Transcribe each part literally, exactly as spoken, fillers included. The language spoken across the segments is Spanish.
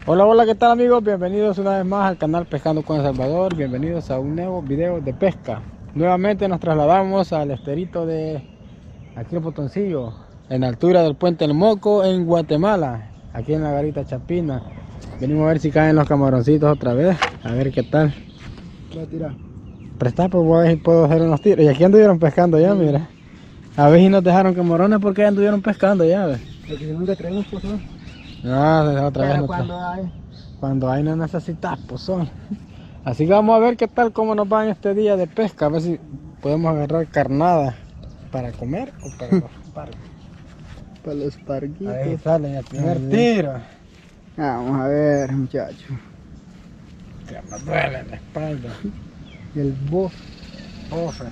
Hola, hola, ¿qué tal amigos? Bienvenidos una vez más al canal Pescando con El Salvador. Bienvenidos a un nuevo video de pesca. Nuevamente nos trasladamos al esterito de aquí en Potoncillo, en la altura del Puente El Moco, en Guatemala, aquí en la garita Chapina. Venimos a ver si caen los camaroncitos otra vez, a ver qué tal. Voy a tirar. Presta, pues voy a ver si puedo hacer unos tiros. Y aquí anduvieron pescando ya, Sí. mira. A ver si nos dejaron camarones porque ya anduvieron pescando ya, ¿ves? Porque si nunca traemos pozón. No, otra vez Pero no. cuando hay. Cuando hay no necesitas pozón. Así que vamos a ver qué tal, cómo nos va en este día de pesca. A ver si podemos agarrar carnada para comer o para los pargos. Para los parguitos. Ahí sale el primer Ahí. tiro. Vamos a ver, muchachos. Que me duele la espalda. Y el bo. Ofe.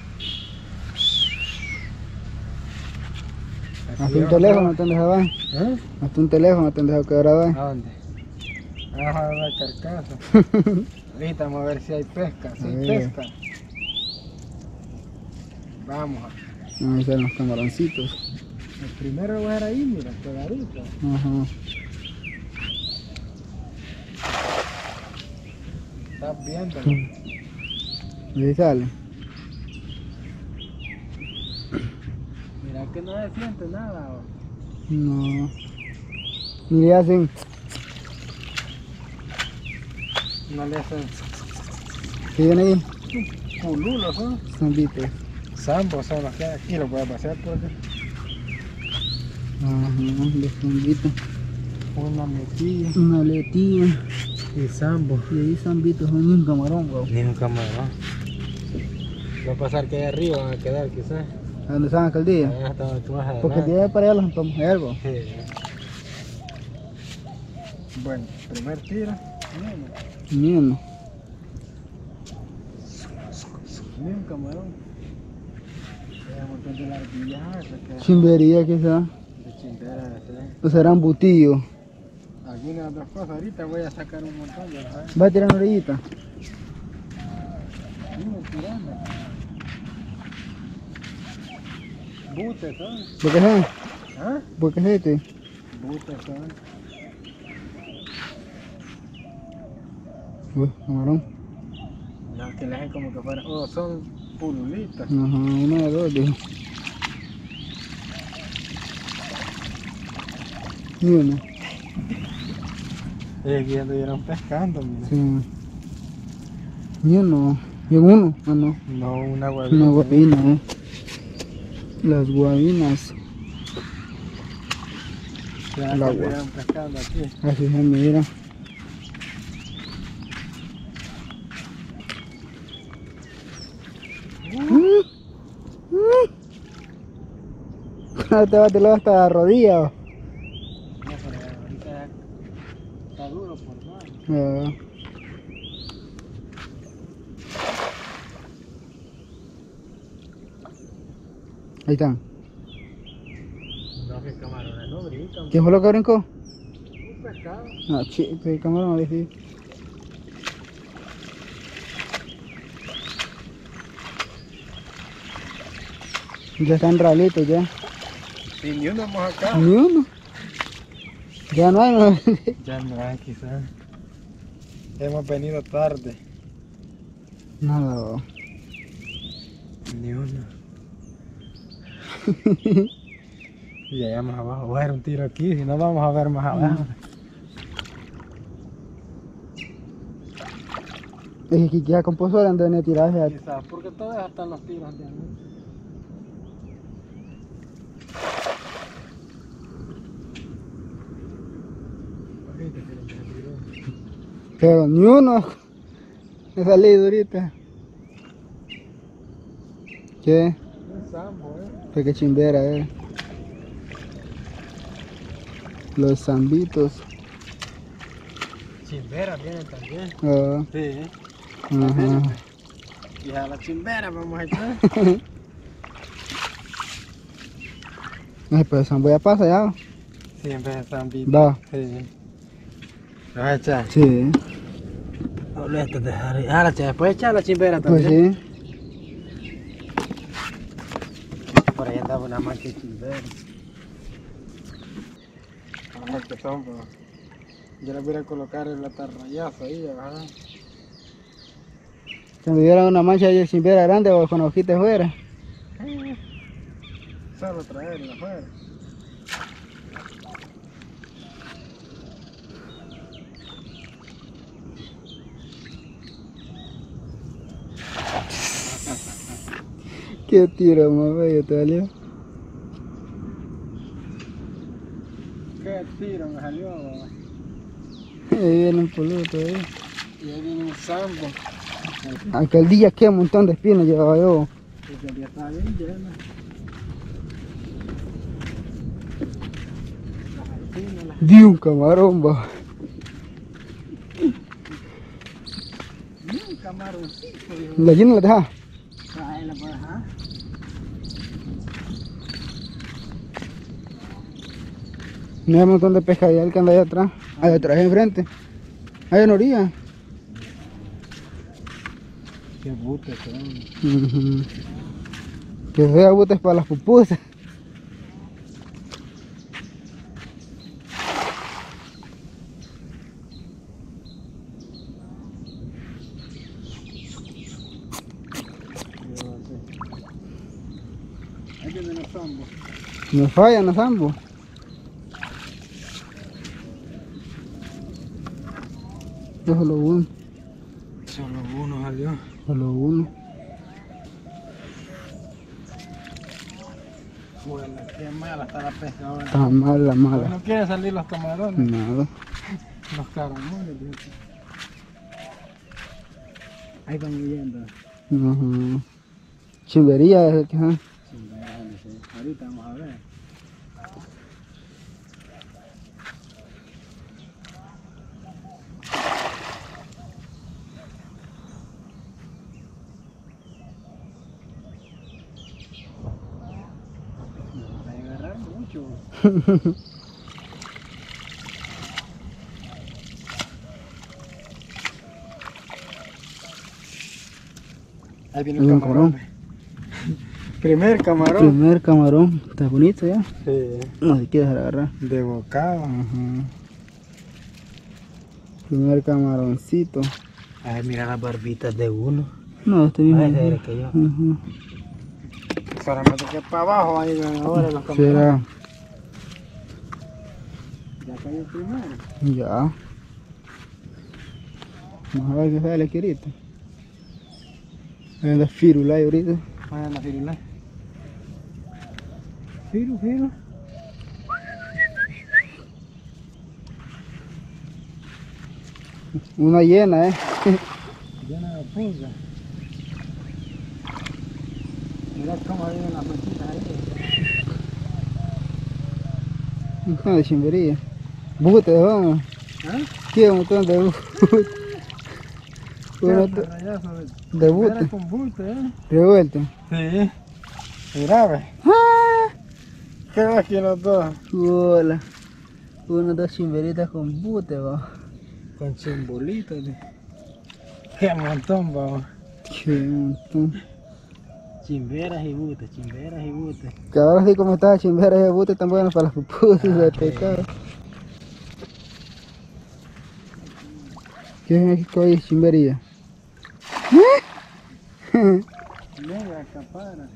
Hasta un teléfono te han dejado ahí. ¿Eh? Hasta un teléfono te han dejado quebrado ahí. ¿A dónde? Vamos a ver la carcasa. Ahorita vamos a ver si hay pesca. Si hay A ver. pesca. Vamos a Ahí están los camaroncitos. el primero lo voy a dejar ahí, mira, pegadito. Ajá. Estás viendo. Ahí sale. Mira que no se siente nada. ¿O? No. Ni le hacen. No le hacen ¿Qué viene ahí? pululos, ¿no? Zambitos. Zambos son los que hay aquí, lo voy a pasear por aquí. Ajá, los zambitos. Una metilla Una letilla. y zambos. Y ahí zambitos son un camarón, wow. Ni un camarón. Va a pasar que allá arriba van a quedar quizás. ¿A dónde están aquel día? Allá está más adelante. Porque de allá para allá los empamos algo. Sí. Bueno, primer tiro. Ni uno. Ni un camarón. Hay un montón de larguillas. Chimbería quizá. De chinderas. O será un butillo. Algunas otras cosas. Ahorita voy a sacar un montón de las. Va a tirar una orillita. Sigo tirando. Butes, ¿sabes? ¿Por qué es? ¿Ah? ¿Por qué es este? Butes, ¿sabes? Uy, camarón. No, que le hacen como que fuera. Oh, son pululitas. Ajá, uno de dos, dijo. Ni uno. Y aquí anduvieron pescando, mira. Sí. Ni uno. Y en uno. Ah, no. No, una guabina. Una guabina, eh. Las guabinas. Ya el agua. anduvieron pescando aquí. Así se mira. No te va a tirar hasta la rodilla. No, pero ahorita está duro por más. Ah. Ahí están. No, que camarones no brincan. ¿Quién fue lo que brincó? Un pescado. Ah, chico, el camarón, ahí sí. Ya están ralitos ya. Sí, ni uno hemos acá. Ni uno. Ya no hay, no. Ya no hay quizás. Hemos venido tarde. Nada. Ni uno. Y allá más abajo. Voy a dar un tiro aquí, si no vamos a ver más abajo. Es que ya con pozole han de venir a tirar. Quizás, porque todas están los tiros de anoche. Ahorita quieren que se tiró. Pero ni uno. He salido ahorita. ¿Qué? Un sambo, eh. Pues qué chimbera, eh. Los zambitos. Chimberas vienen también. Ah, Sí. ajá. Y a la chimbera vamos a echar. Ay, pues voy a pasar ya. Siempre están vivos. Va. Sí. ¿Lo vas a echar? Sí. No le estás dejando. Ah, la ch- después echar la chimbera Pues también. sí. Por ahí andaba una más que chimbera. Ah, que son, pero Yo le voy a colocar el atarrayazo ahí, ¿verdad? Si me diera una mancha de chimbera grande o con hojitas fuera. Solo traerla afuera. Qué tiro más bello te salió. Qué tiro me salió, ¿verdad? Ahí viene un poludo todavía. Y ahí viene un sambo. Aquel día qué montón de espinas llevaba yo. Aquel día estaba bien lleno. Las espinas, las... Di un camarón, va. Ni un camaroncito, dijo. ¿La llena la deja? Tráela para dejar. No hay un montón de pescadillas que anda allá atrás. Allá atrás enfrente. Allá en orilla. Qué bute, qué hombre. Uh-huh. Que sea botes para las pupusas. Ahí viene el sambo. No fallan los ambos. Solo uno. Solo uno salió. Solo uno. Bueno, qué mala está la pesca ahora. Está mala, mala. No quieren salir los camarones. Nada. Los caramones. Ahí van huyendo. Uh-huh. Chimbería es el que ¿eh? Sí, sí. Ahorita vamos a ver. Me va a agarrar mucho. Ahí viene el Un camarón. camarón. Primer camarón. Primer camarón. Está bonito ya. Sí. No se quiere agarrar. De bocado. Ajá. Primer camaroncito. Ay, mira las barbitas de uno. No, este mismo. Ay, ese era que yo. Ajá. Solamente que para abajo ahí ven ahora los camarones. Será. Ya cayó el primero. Ya. Vamos a ver qué sale, querido. Ahí anda firula ahí ahorita. Ahí anda firula. Firu, firu. Una llena, eh. Llena de pulga. Mira cómo vienen las manchitas ahí. No, de chimbería. Bute, vamos. ¿Ah? Qué un montón de bute. Uno Qué te- rayazo de, de bute. Era con bute, ¿eh? Revuelto. Sí. Mira, ve. ¿Qué vas que los dos? Hola. Uno, dos chimberitas con bute, va. Con chimbolitos. De... Qué montón, va. Qué montón. Chimberas y butes, chimberas y butes. Que ahora sí como está chimbera y el bute tan buenos para las pupusas Ah, de sí. pescado. ¿Qué es que hay chimbería? Mega capara.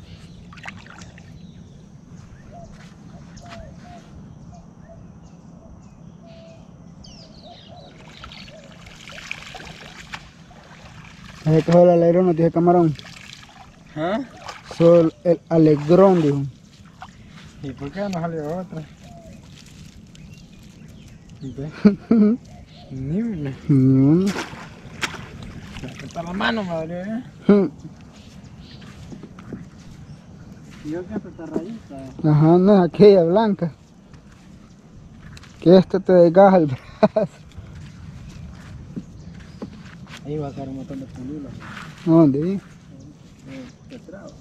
Es que solo el alegrón no tiene camarón. ¿Ah? Solo el alegrón, dijo. ¿Y por qué no salió otra? ¿Ve? Ni una. Mm. Está la mano, madre, ¿eh? Y yo que hasta está rayita. Ajá, no es aquella blanca. Que esta te desgaja el brazo. Ahí va a caer un montón de pululas. ¿Dónde? De traba.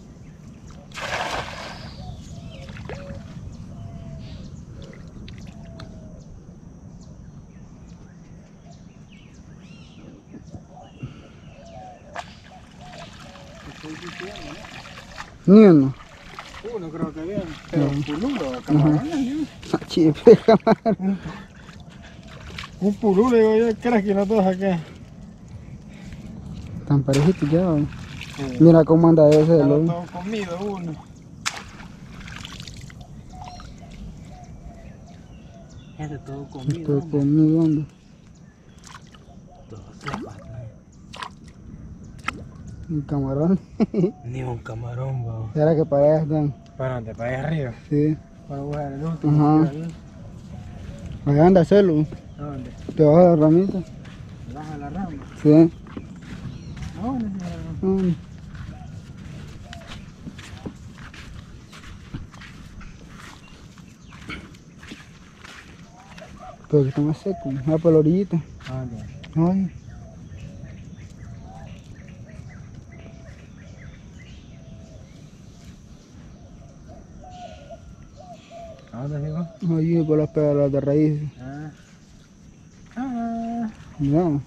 Estoy diciendo, ¿no? Ni uno. Uno creo que viene. Pero Ujú. pululo, camarones, ¿no? Chipe, camarón. Un purú, digo yo, ¿crees que no todos aquí? Están parejitos ya. ¿O? Sí. Mira cómo anda ese de Estaba lobo. todo comido uno. Este todo comido. Todo comido anda. Todo sepa. Un camarón. Ni un camarón, va. Era que para allá están. ¿Para dónde? ¿Para allá arriba? Sí. Para buscar el último. Ajá. Allá anda a hacerlo. ¿A dónde? Te baja la ramita. Baja la rama. Sí. ¿A dónde se la rama? Mm. Pero que está más seco. Va por la orillita. ¿A dónde? Ay. ¿A dónde digo? Ay, por las pegadas de raíz. Ah. Ah. Mira.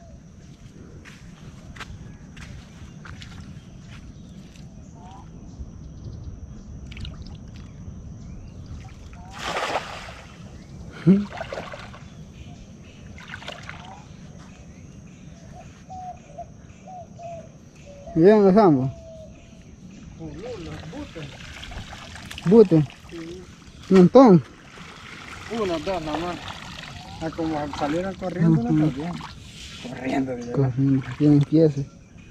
Bien, los ambos. Bute. Un montón. Uno, dos, nomás. Ah, como salieron corriendo, Ujú. no corriendo. Corriendo, digo. Corriendo, tienen piezas.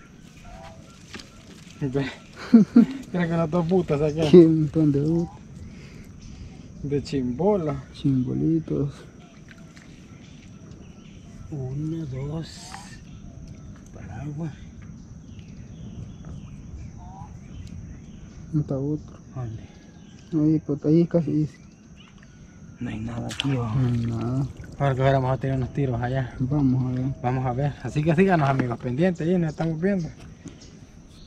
Creo que las dos putas aquí. Qué montón de bute. De chimbola. Chimbolitos. Uno, dos. Paraguas. No está otro. ¿Dónde? Ahí, pues ahí casi dice. No hay nada aquí, va. No hay nada. Ahora que hubiéramos a tirar unos tiros allá. Vamos a ver. Vamos a ver. Así que síganos, amigos, pendientes ahí, nos estamos viendo.